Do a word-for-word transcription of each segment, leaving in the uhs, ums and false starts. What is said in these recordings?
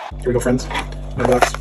Here we go, friends. My box.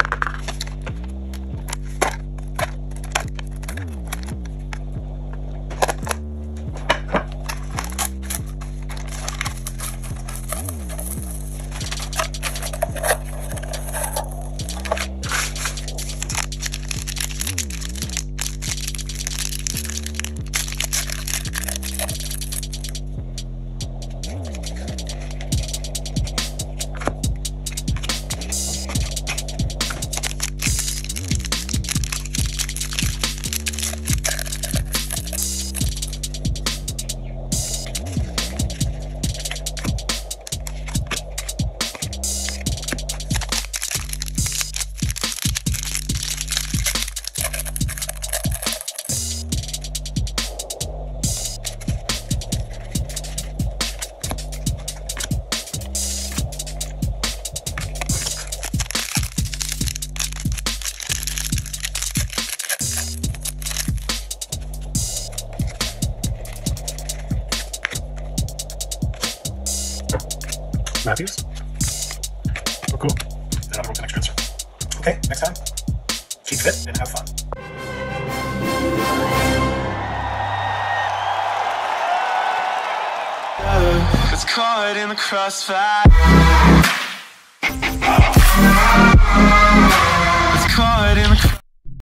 Matthews. Oh, cool. Then I'll go to the next transfer. Okay, next time, keep fit and have fun. It's caught in the crossfire.